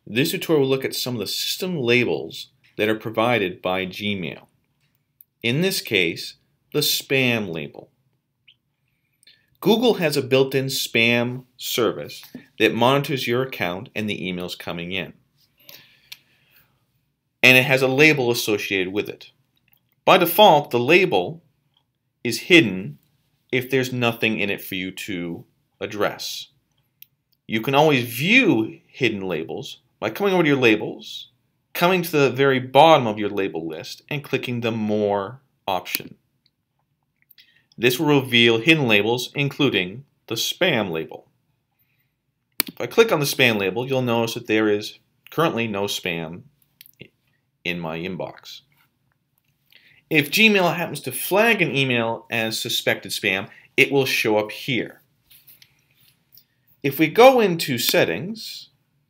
This tutorial will look at some of the system labels that are provided by Gmail. In this case, the spam label. Google has a built-in spam service that monitors your account and the emails coming in. And it has a label associated with it. By default, the label is hidden if there's nothing in it for you to address. You can always view hidden labels by coming over to your labels, coming to the very bottom of your label list, and clicking the More option. This will reveal hidden labels, including the spam label. If I click on the spam label, you'll notice that there is currently no spam in my inbox. If Gmail happens to flag an email as suspected spam, it will show up here. If we go into Settings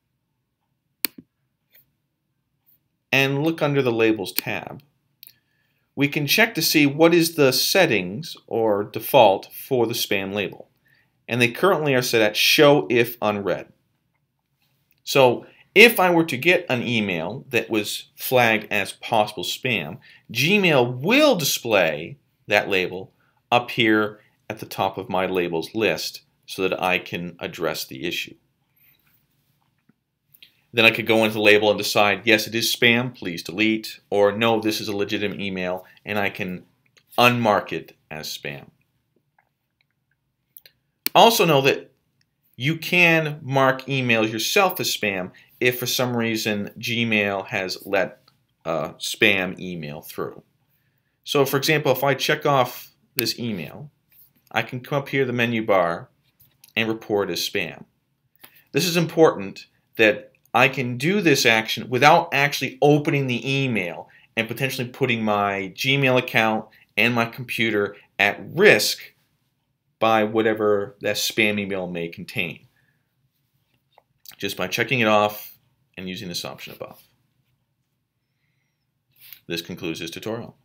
and look under the Labels tab, we can check to see what is the settings or default for the spam label. And they currently are set at Show If Unread. So if I were to get an email that was flagged as possible spam, Gmail will display that label up here at the top of my labels list so that I can address the issue. Then I could go into the label and decide, yes, it is spam, please delete, or no, this is a legitimate email, and I can unmark it as spam. Also know that you can mark emails yourself as spam if for some reason Gmail has let a spam email through. So for example, if I check off this email, I can come up here to the menu bar and report as spam. This is important that I can do this action without actually opening the email and potentially putting my Gmail account and my computer at risk by whatever that spam email may contain, just by checking it off and using this option above. This concludes this tutorial.